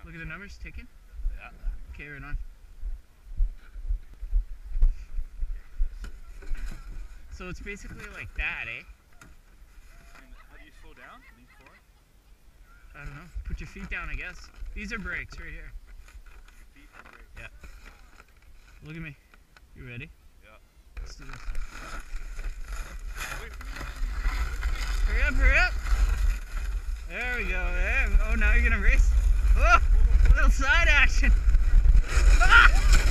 Look at the numbers ticking. Yeah. Okay, right on. So it's basically like that, eh? And how do you slow down? Lean forward? I don't know. Put your feet down, I guess. These are brakes right here. Feet are brakes. Yeah. Look at me. You ready? Yeah. Let's do this. Wait. Hurry up, hurry up! There we go. There. Oh, now you're gonna race. Oh, a little side action. Ah!